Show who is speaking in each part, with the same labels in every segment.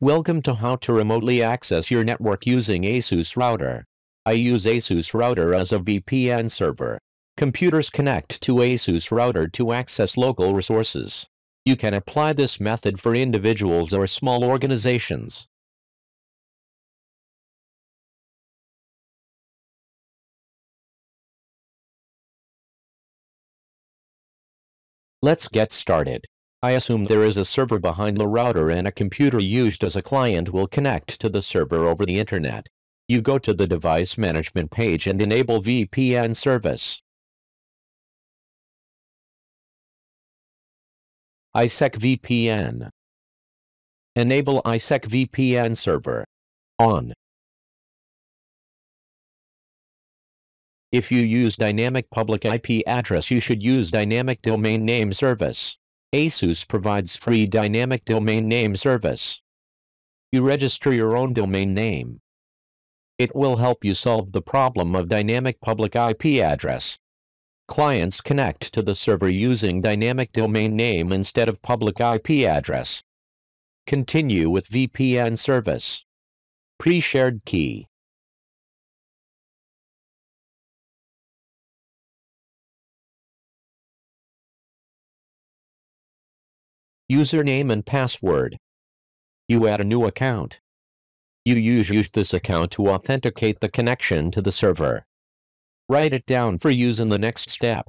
Speaker 1: Welcome to how to remotely access your network using ASUS router. I use ASUS router as a VPN server. Computers connect to ASUS router to access local resources. You can apply this method for individuals or small organizations. Let's get started. I assume there is a server behind the router and a computer used as a client will connect to the server over the internet. You go to the device management page and enable VPN service. IPsec VPN. Enable IPsec VPN server. On. If you use dynamic public IP address, you should use dynamic domain name service. ASUS provides free dynamic domain name service. You register your own domain name. It will help you solve the problem of dynamic public IP address. Clients connect to the server using dynamic domain name instead of public IP address. Continue with VPN service. Pre-shared key. Username and password. You add a new account. You use this account to authenticate the connection to the server. Write it down for use in the next step.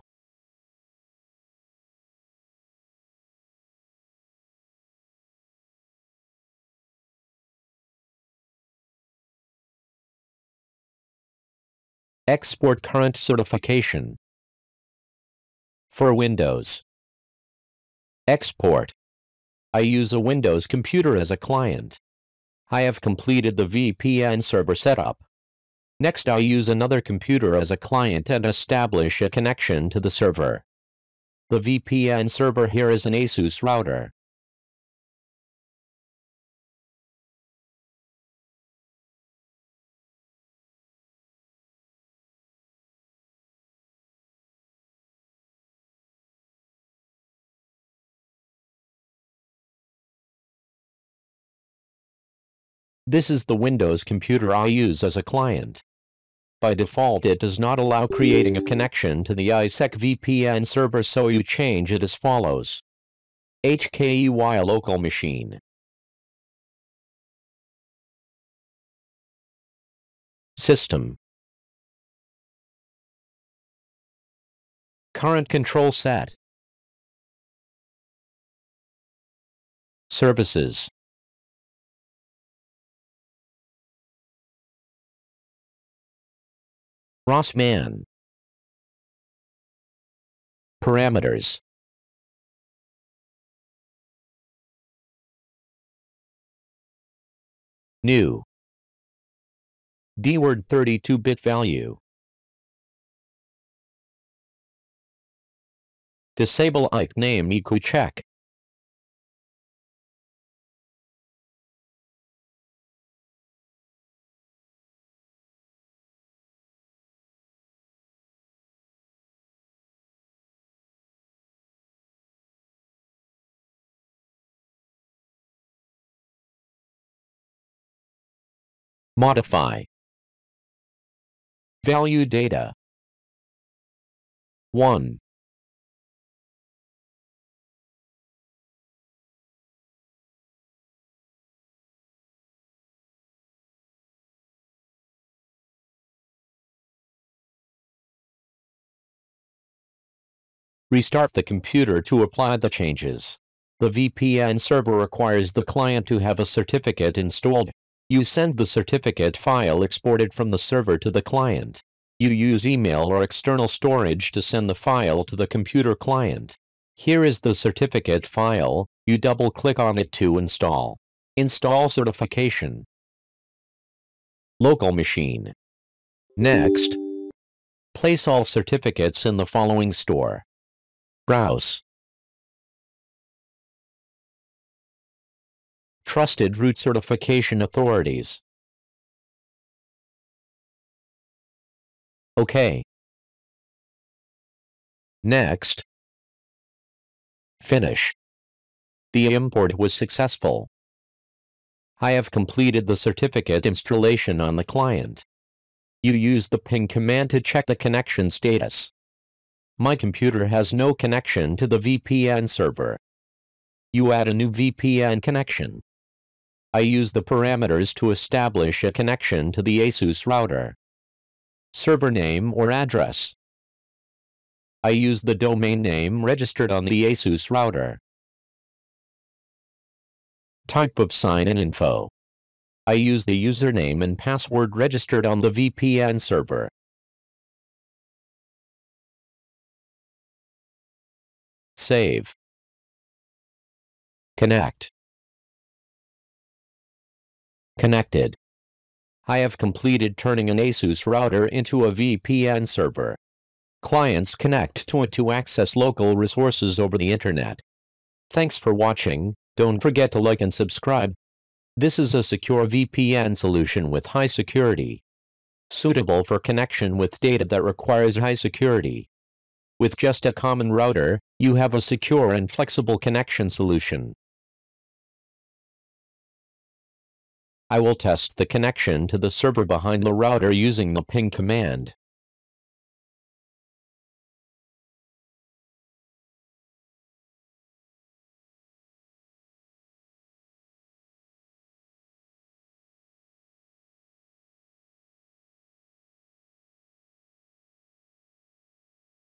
Speaker 1: Export current certification. For Windows. Export. I use a Windows computer as a client. I have completed the VPN server setup. Next, I use another computer as a client and establish a connection to the server. The VPN server here is an ASUS router. This is the Windows computer I use as a client. By default, it does not allow creating a connection to the IPsec VPN server, so you change it as follows. HKEY local machine. System. Current control set. Services. Rossman. Parameters. New. DWORD 32-bit value. Disable IP name check. Modify. Value data. 1. Restart the computer to apply the changes. The VPN server requires the client to have a certificate installed. You send the certificate file exported from the server to the client. You use email or external storage to send the file to the computer client. Here is the certificate file. You double-click on it to install. Install certification. Local machine. Next, place all certificates in the following store. Browse. Trusted root certification authorities. OK. Next. Finish. The import was successful. I have completed the certificate installation on the client. You use the ping command to check the connection status. My computer has no connection to the VPN server. You add a new VPN connection. I use the parameters to establish a connection to the ASUS router. Server name or address. I use the domain name registered on the ASUS router. Type of sign-in info. I use the username and password registered on the VPN server. Save. Connect. Connected. I have completed turning an ASUS router into a VPN server. Clients connect to it to access local resources over the internet. Thanks for watching. Don't forget to like and subscribe. This is a secure VPN solution with high security, suitable for connection with data that requires high security. With just a common router, you have a secure and flexible connection solution. I will test the connection to the server behind the router using the ping command.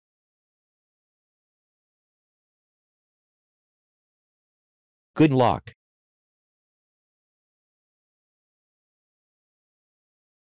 Speaker 1: Good luck.